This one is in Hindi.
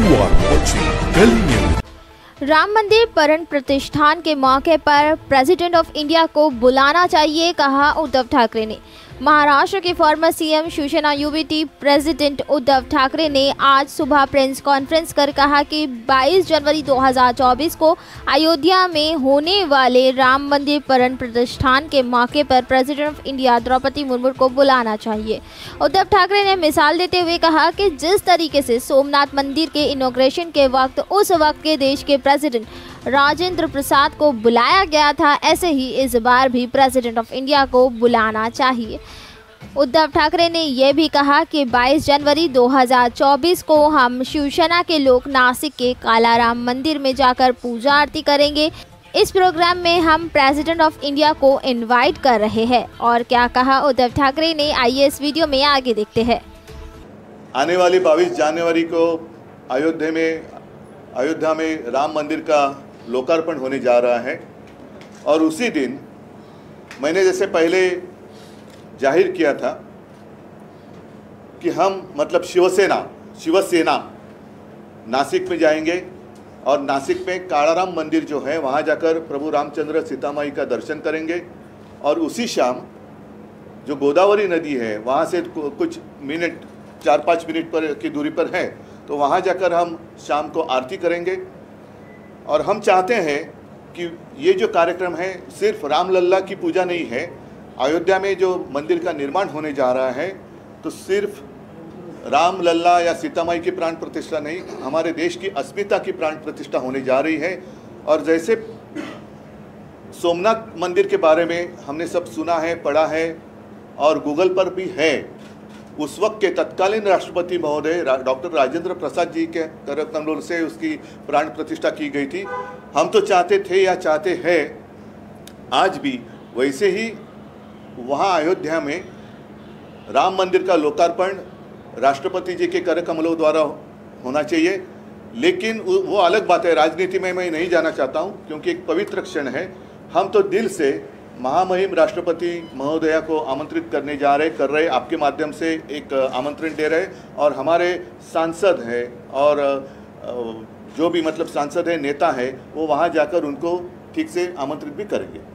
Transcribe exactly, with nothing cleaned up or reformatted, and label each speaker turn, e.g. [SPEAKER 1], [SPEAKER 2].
[SPEAKER 1] are watching Delhi News।
[SPEAKER 2] Ram मंदिर प्राण प्रतिष्ठान के मौके पर प्रेसिडेंट ऑफ इंडिया को बुलाना चाहिए, कहा उद्धव ठाकरे ने। महाराष्ट्र के former CM Shiv Sena UBT president Uddhav Thackeray ने आज सुबह प्रेस कॉन्फ्रेंस कर कहा कि बाईस जनवरी दो हज़ार चौबीस को अयोध्या में होने वाले राम मंदिर प्राण प्रतिष्ठान के मौके पर president of India Droupadi Murmu को बुलाना चाहिए। उद्धव ठाकरे ने मिसाल देते हुए कहा कि जिस तरीके से सोमनाथ मंदिर के इनॉग्रेशन के वक्त उस वक्त के देश के प्रेसिडेंट राजेंद्र प्रसाद को बुलाया गया था, ऐसे ही इस बार भी प्रेसिडेंट ऑफ इंडिया को बुलाना चाहिए। उद्धव ठाकरे ने यह भी कहा कि बाईस जनवरी दो हज़ार चौबीस को हम शिवसेना के लोग नासिक के कालाराम मंदिर में जाकर पूजा आरती करेंगे। इस प्रोग्राम में हम प्रेसिडेंट ऑफ इंडिया को इनवाइट कर रहे हैं। और क्या कहा उद्धव ठाकरे ने, आइए इस वीडियो में आगे देखते हैं।
[SPEAKER 3] आने वाली बाईस जनवरी को अयोध्या में अयोध्या में राम मंदिर का लोकार्पण होने जा रहा है और उसी दिन मैंने जैसे पहले जाहिर किया था कि हम मतलब शिवसेना शिवसेना नासिक में जाएंगे और नासिक में कालाराम मंदिर जो है वहाँ जाकर प्रभु रामचंद्र सीता माई का दर्शन करेंगे और उसी शाम जो गोदावरी नदी है वहाँ से कुछ मिनट चार पाँच मिनट पर की दूरी पर है, तो वहाँ जाकर हम शाम को आरती करेंगे। और हम चाहते हैं कि ये जो कार्यक्रम है सिर्फ रामलल्ला की पूजा नहीं है। अयोध्या में जो मंदिर का निर्माण होने जा रहा है तो सिर्फ रामलल्ला या सीता माई की प्राण प्रतिष्ठा नहीं, हमारे देश की अस्मिता की प्राण प्रतिष्ठा होने जा रही है। और जैसे सोमनाथ मंदिर के बारे में हमने सब सुना है, पढ़ा है और गूगल पर भी है, उस वक्त के तत्कालीन राष्ट्रपति महोदय डॉक्टर राजेंद्र प्रसाद जी के कर कमलों से उसकी प्राण प्रतिष्ठा की गई थी। हम तो चाहते थे या चाहते हैं आज भी वैसे ही वहाँ अयोध्या में राम मंदिर का लोकार्पण राष्ट्रपति जी के कर कमलों द्वारा होना चाहिए। लेकिन वो अलग बात है, राजनीति में मैं नहीं जाना चाहता हूँ क्योंकि एक पवित्र क्षण है। हम तो दिल से महामहिम राष्ट्रपति महोदया को आमंत्रित करने जा रहे कर रहे आपके माध्यम से एक आमंत्रण दे रहे और हमारे सांसद हैं और जो भी मतलब सांसद है, नेता है, वो वहाँ जाकर उनको ठीक से आमंत्रित भी करेंगे।